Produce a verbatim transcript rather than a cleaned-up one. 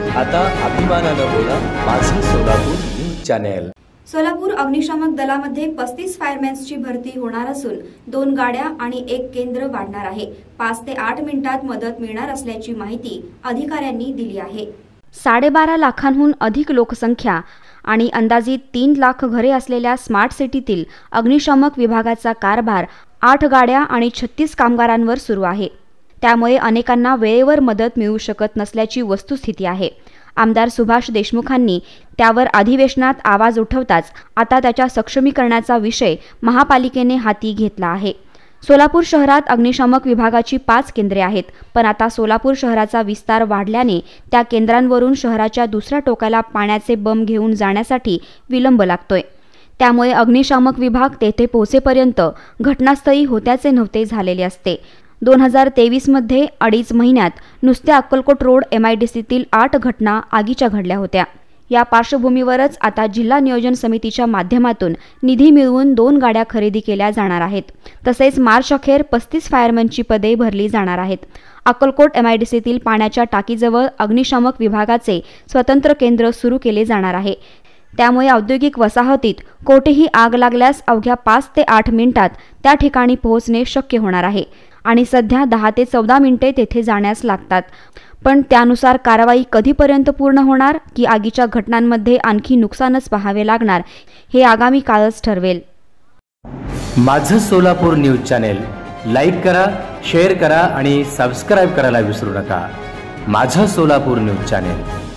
आता अभिमानानं बोला माझं सोलापूर न्यूज चॅनेल। सोलापूर अग्निशामक दलामध्ये पस्तीस फायरमॅन्सची भरती होणार असून दोन गाड्या आणि एक केंद्र वाढणार आहे। पाच ते आठ मिनिटात मदत मिळणार असल्याची माहिती अधिकाऱ्यांनी दिली आहे। साडेबारा लाखांहून अधिक लोकसंख्या आणि अंदाजित तीन लाख घरे असलेल्या स्मार्ट सिटीतील अग्निशामक विभागाचा कारभार आठ गाड्या आणि छत्तीस कामगारांवर सुरू आहे। त्यामुळे अनेकांना वेळेवर मदत मिळू शकत नसल्याची वस्तुस्थिती आहे। आमदार सुभाष देशमुखांनी त्यावर अधिवेशनात आवाज उठवताच आता त्याच्या सक्षमीकरणाचा विषय महापालिकेने हाती घेतला आहे। सोलापूर शहरात अग्निशामक विभागाची पाच केंद्रे आहेत, पण आता सोलापूर शहराचा विस्तार वाढल्याने त्या केंद्रांवरून शहराच्या दुसऱ्या टोकाला पाण्याचे बंब घेऊन जाण्यासाठी विलंब लागतोय। त्यामुळे अग्निशामक विभाग तेथे पोहोचेपर्यंत घटनास्थळी होत्याचे नव्हते झालेले असते। दोन हजार तेवीस मध्ये अडीच महिन्यात नुसत्या अक्कलकोट रोड एमआयडीसीतील आठ घटना आगीच्या घडल्या होत्या। या पार्श्वभूमीवरच आता जिल्हा नियोजन समितीच्या माध्यमातून निधी मिळवून दोन गाड्या खरेदी केल्या जाणार आहेत। तसेच मार्च अखेर पस्तीस फायरमॅनची पदे भरली जाणार आहेत। अक्कलकोट एमआयडीसीतील पाण्याच्या टाकीजवळ अग्निशामक विभागाचे स्वतंत्र केंद्र सुरू केले जाणार आहे। त्यामुळे औद्योगिक वसाहतीत कोठेही आग लागल्यास अवघ्या पाच ते आठ मिनिटात त्या ठिकाणी पोहोचणे शक्य होणार आहे आणि सध्या दहा ते चौदा मिनिटे तेथे जाण्यास लागतात। पण त्यानुसार कारवाई कधीपर्यंत पूर्ण होणार की आगीच्या घटनांमध्ये आणखी नुकसानच पाहावे लागणार हे आगामी काळच ठरवेल। माझं सोलापूर न्यूज चॅनेल लाईक करा, शेअर करा आणि सबस्क्राइब करायला विसरू नका। माझं सोलापूर न्यूज चॅनेल।